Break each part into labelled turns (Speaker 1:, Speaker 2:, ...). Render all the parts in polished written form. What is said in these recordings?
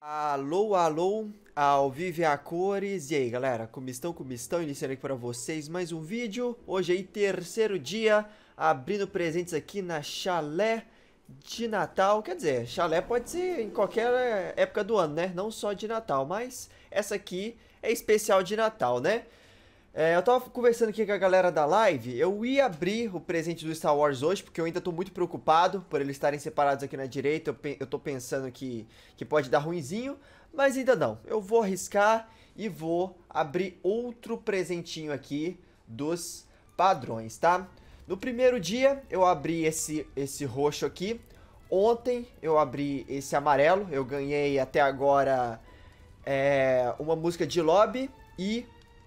Speaker 1: Alô, alô, ao vivo e a cores. E aí, galera, como estão? Iniciando aqui para vocês mais um vídeo. Hoje aí, terceiro dia, abrindo presentes aqui na Chalé de Natal. Quer dizer, chalé pode ser em qualquer época do ano, né? Não só de Natal, mas essa aqui é especial de Natal, né? Eu tava conversando aqui com a galera da live. Eu ia abrir o presente do Star Wars hoje, porque eu ainda tô muito preocupado por eles estarem separados aqui na direita. Eu tô pensando que pode dar ruinzinho, mas ainda não. Eu vou arriscar e vou abrir outro presentinho aqui dos padrões, tá? No primeiro dia eu abri esse roxo aqui. Ontem eu abri esse amarelo. Eu ganhei até agora uma música de lobby e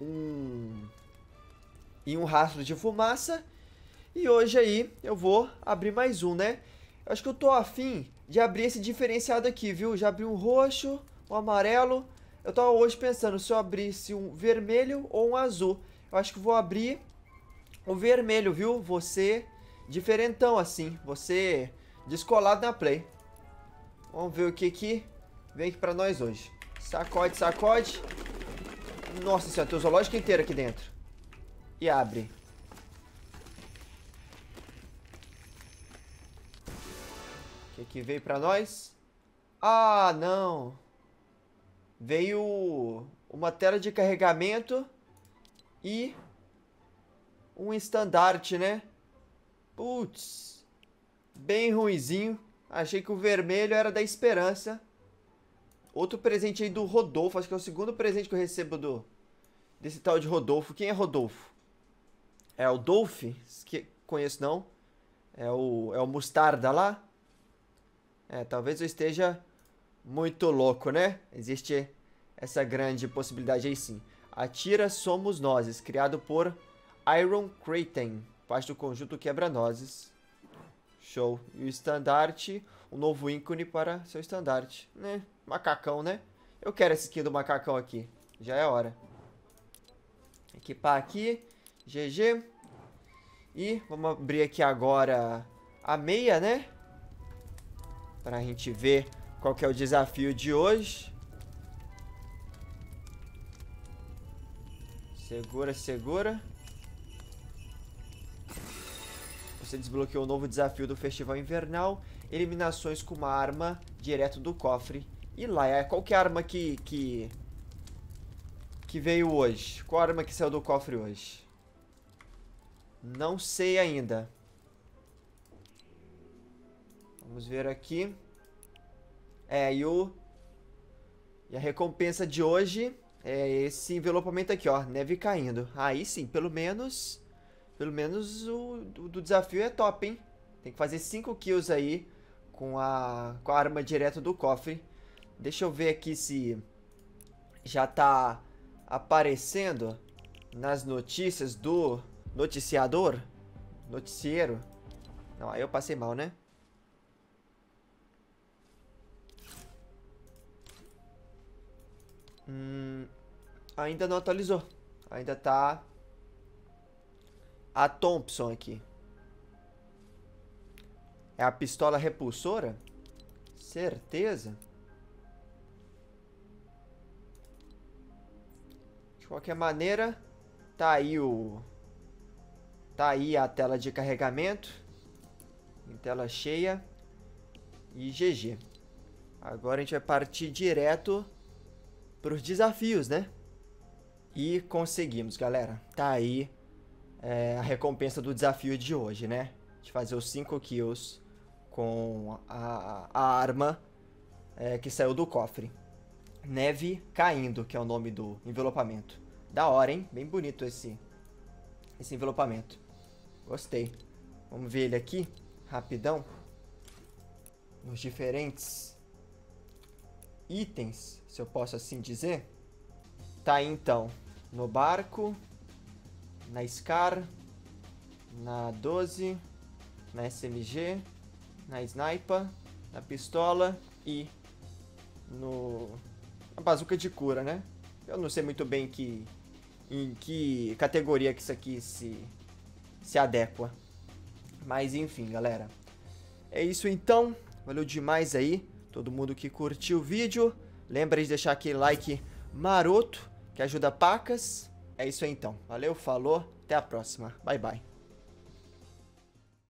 Speaker 1: um rastro de fumaça. E hoje aí eu vou abrir mais um, né? Eu acho que eu tô afim de abrir esse diferenciado aqui, viu? Já abri um roxo, um amarelo. Eu tava hoje pensando se eu abrisse um vermelho ou um azul. Eu acho que vou abrir o vermelho, viu? Você diferentão assim, você descolado na play. Vamos ver o que vem aqui pra nós hoje. Sacode, sacode. Nossa senhora, tem o zoológico inteiro aqui dentro. E abre. O que veio pra nós? Ah, não. Veio uma tela de carregamento e um estandarte, né? Putz. Bem ruinzinho. Achei que o vermelho era da esperança. Outro presente aí do Rodolfo. Acho que é o segundo presente que eu recebo desse tal de Rodolfo. Quem é Rodolfo? É o Dolph? Que conheço não. É o Mostarda lá. Talvez eu esteja muito louco, né? Existe essa grande possibilidade aí sim. Atira Somos Nozes, criado por Iron Kraten, parte do conjunto Quebra-Nozes. Show. E o estandarte, um novo ícone para seu estandarte. Né? Macacão, né? Eu quero esse skin do macacão aqui. Já é hora. Equipar aqui. GG. E vamos abrir aqui agora a meia, né? Pra gente ver qual que é o desafio de hoje. Segura, segura. Você desbloqueou o novo desafio do Festival Invernal. Eliminações com uma arma direto do cofre. E lá, qual que é a arma que veio hoje? Qual arma que saiu do cofre hoje? Não sei ainda. Vamos ver aqui. E a recompensa de hoje é esse envelopamento aqui, ó. Neve caindo. Aí sim, pelo menos o do desafio é top, hein? Tem que fazer 5 kills aí com a arma direto do cofre. Deixa eu ver aqui se já tá aparecendo nas notícias do noticiador. Noticiero. Não, aí eu passei mal, né? Ainda não atualizou. Ainda tá a Thompson aqui. É a pistola repulsora? Certeza? De qualquer maneira, tá aí a tela de carregamento. Em tela cheia. E GG. Agora a gente vai partir direto pros desafios, né? E conseguimos, galera. Tá aí a recompensa do desafio de hoje, né? De fazer os 5 kills com a arma que saiu do cofre. Neve Caindo, que é o nome do envelopamento. Da hora, hein? Bem bonito esse envelopamento. Gostei. Vamos ver ele aqui, rapidão. Nos diferentes itens, se eu posso assim dizer. Tá aí então, no barco, na Scar, na 12, na SMG, na Sniper, na pistola e na bazuca de cura, né? Eu não sei muito bem em que categoria que isso aqui se adequa. Mas enfim, galera. É isso então. Valeu demais aí todo mundo que curtiu o vídeo. Lembra de deixar aquele like maroto, que ajuda pacas. É isso aí então. Valeu, falou, até a próxima. Bye, bye.